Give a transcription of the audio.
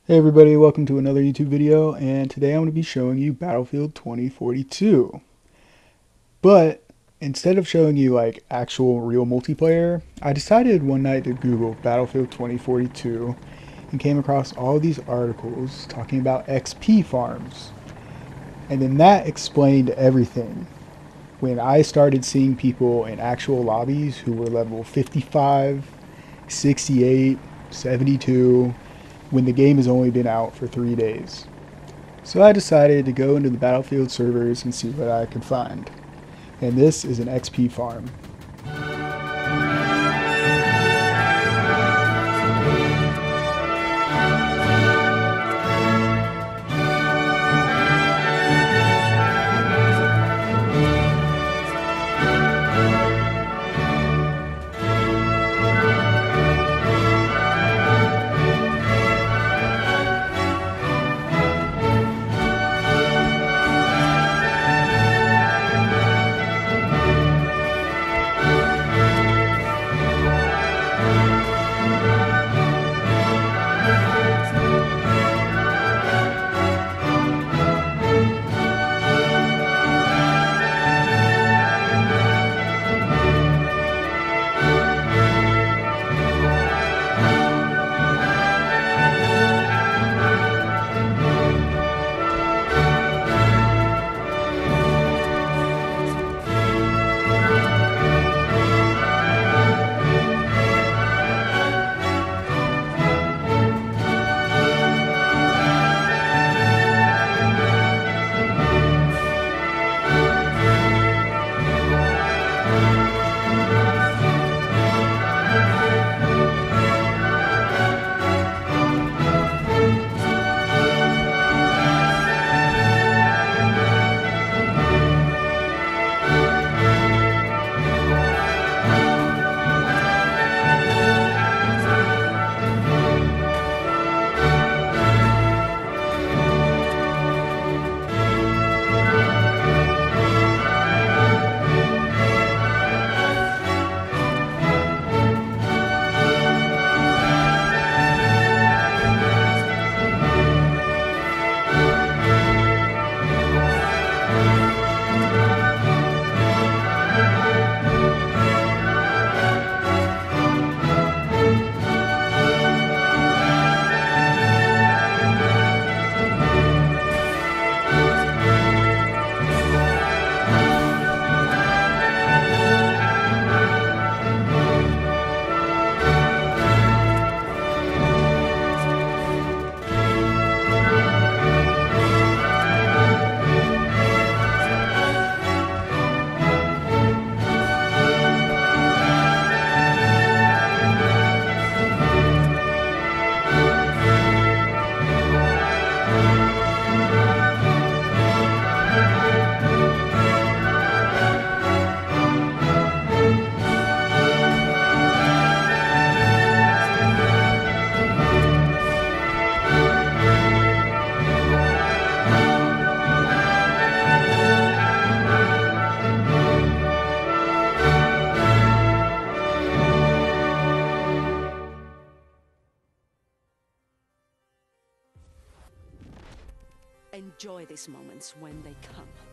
Hey everybody, welcome to another YouTube video, and today I'm going to be showing you Battlefield 2042. But instead of showing you like actual real multiplayer, I decided one night to Google Battlefield 2042 and came across all these articles talking about XP farms. And then that explained everything. When I started seeing people in actual lobbies who were level 55, 68, 72, when the game has only been out for 3 days. So I decided to go into the Battlefield servers and see what I could find. And this is an XP farm. Enjoy these moments when they come.